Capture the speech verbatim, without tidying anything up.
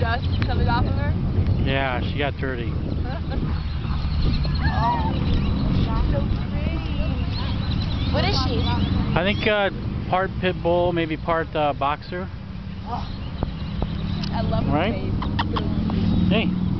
dust coming off of her? Yeah, she got dirty. Oh, she's so pretty. What is she? I think uh, part pit bull, maybe part uh, boxer. Oh, I love her right? face. Hey.